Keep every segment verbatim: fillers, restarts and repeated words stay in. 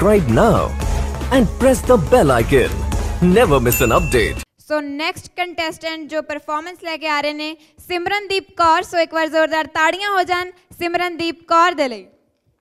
Subscribe now and press the bell icon. Never miss an update. So next contestant जो performance लेके आ रहे ने सिमरनदीप कौर। सो एक बार जोरदार ताड़ियां हो जान सिमरनदीप कौर दे लई।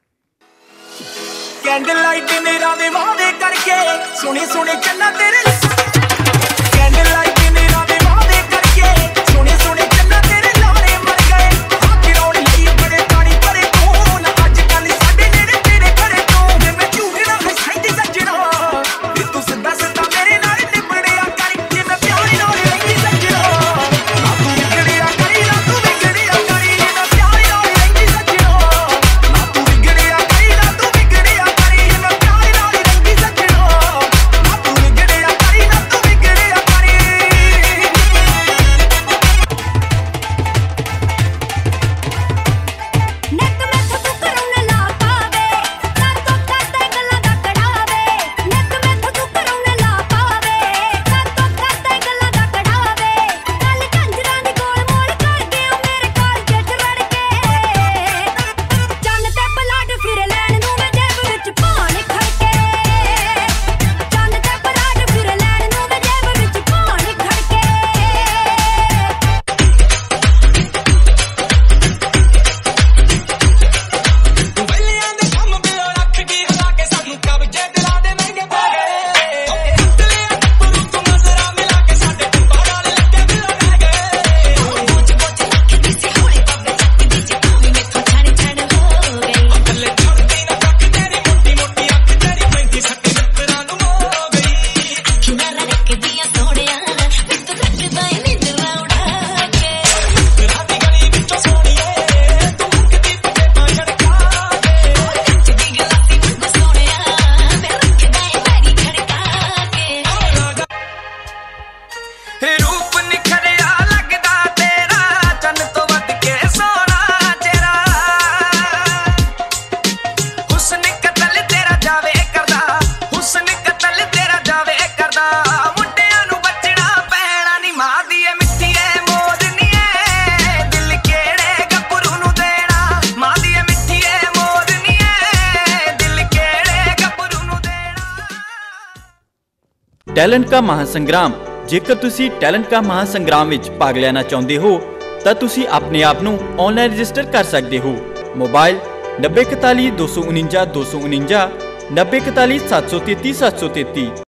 कैंडल लाइट नेरा दे वादे करके सुनी सुनी चन्ना तेरे कैंडल लाइट नेरा दे वादे करके सुनी सुनी चन्ना तेरे लारे मर गए हाथी रोड लई बड़े पानी भरे तू ना अज कल साडे नेड़े तेरे घरे तू मैं झूठ ना हसाई दी सजना वे तू सदा सदा मेरे नाल निबड़िया कर जे मैं प्यार नाल रही सजना ना तू विगड़िया करी ना तू विगड़िया करी ना प्यार नाल रही सजना ना तू विगड़िया करी ना तू विगड़िया करी मैं प्यार नाल रही सजना ना तू विगड़िया करी ना तू विगड़िया करी नेक मैं तू करूं ला पावे कर तो करते गल्ला दा कढ़ावे नेक मैं तू करूं ला पावे कर तो करते गल्ला दा कढ़ावे कल कंजरा दी गोल मोल कर गए मेरे काल जेठ रड़ के चंन ते पलाट फिर लैण नूं मैं जेब विच पानी खड़के चंन ते पलाट फिर लैण नूं मैं जेब विच पानी खड़के ਬੱਲਿਆਂ ਦੇ ਕੰਮ ਬਿਓ ਰੱਖ ਗਈ ਹਲਾ ਕੇ ਸਾਨੂੰ ਕਬਜੇ ਦਿਲਾ ਦੇ ਮਹਿੰਗੇ ਪੈ ਗਏ ਤਲੇ ਪਰੂ ਤੋਂ ਨਜ਼ਰਾਂ ਮਿਲਾ ਕੇ ਸਾਡੇ ਟੰਬਾ ਨਾਲ ਲੱਗੇ ਬਿਓ ਰਹਿ ਗਏ ਬੋਝ ਬੋਝ ਲੱਗਦੀ ਸੀ ਹੌਲੀ ਪੱਗ ਚੱਕਦੀ ਸੀ ਤੂੰ ਵੀ ਮੈਥੋਂ ਛੜ ਛੜ ਹੋ ਗਈ ਥੱਲੇ ਛੱਡਦੀ ਨਾ ਤੱਕ ਤੇਰੀ ਮੋਟੀ ਮੋਟੀ ਅੱਖ ਤੇਰੀ ਪੈਂਦੀ ਸੱਟੀ ਨੱਕਰਾਂ ਨੂੰ ਹੋ ਗਈ ਅੱਖਾਂ ਨਾਲ ਰੱਖਦੀਆਂ ਸੋਹਣਿਆ ਵੇ ਤੂੰ ਰੱਖਦਾ ਏ ਨਿੰਦਵਾ ਉਡਾ ਕੇ ਰਾਤੀ ਗਲੀ ਵਿੱਚੋਂ ਸੋਹਣੀਏ ਤੂੰ ਮੁੱਕਦੀ ਪੱਕੇ ਬਾਂਝੜ ਕਾ ਦੇ ਨੱਚਦੀ ਗਲਾਸੀ ਵਾਂਗੂ ਸੋਹਣਿਆ ਵੇ ਰੱਖਦਾ ਏ ਪੈਰੀ ਖੜਕਾ ਕੇ ਰੂਪ ਨਿਖਰਿਆ ਲੱਗਦਾ ਤੇਰਾ ਚੰਨ ਤੋਂ ਵੱਧ ਕੇ ਸੋਹਣਾ ਤੇਰਾ ਹੁਸਨ ਕਤਲ ਤੇਰਾ ਜਾਵੇ ਕਰਦਾ ਹੁਸਨ ਕਤਲ ਤੇਰਾ ਜਾਵੇ ਕਰਦਾ ਮੁੰਡਿਆਂ ਨੂੰ ਬਚਣਾ ਪੈਣਾ ਨੀ ਮਾਂ ਦੀ ਏ ਮਿੱਠੀ ਏ ਮੋਰਨੀ ਏ ਦਿਲ ਕਿਹੜੇ ਗੱਭਰੂ ਨੂੰ ਦੇਣਾ ਮਾਂ ਦੀ ਏ ਮਿੱਠੀ ਏ ਮੋਰਨੀ ਏ ਦਿਲ ਕਿਹੜੇ ਗੱਭਰੂ ਨੂੰ ਦੇਣਾ। ਟੈਲੈਂਟ ਕਾ ਮਹਾਸੰਗਰਾਮ। ਜੇਕਰ ਤੁਸੀਂ ਟੈਲੈਂਟ ਕਾ ਮਹਾਸੰਗਰਾਮ ਵਿੱਚ ਭਾਗ ਲੈਣਾ ਚਾਹੁੰਦੇ ਹੋ ਤਾਂ ਤੁਸੀਂ ਆਪਣੇ ਆਪ ਨੂੰ ਆਨਲਾਈਨ ਰਜਿਸਟਰ ਕਰ ਸਕਦੇ ਹੋ। ਮੋਬਾਈਲ ਨੱਬੇ ਇਕਤਾਲੀ ਦੋ ਸੌ ਉਣੰਜਾ ਦੋ ਸੌ ਉਣੰਜਾ ਨੱਬੇ ਇਕਤਾਲੀ ਸੱਤ ਸੌ ਤੇਤੀ ਸੱਤ ਸੌ ਤੇਤੀ।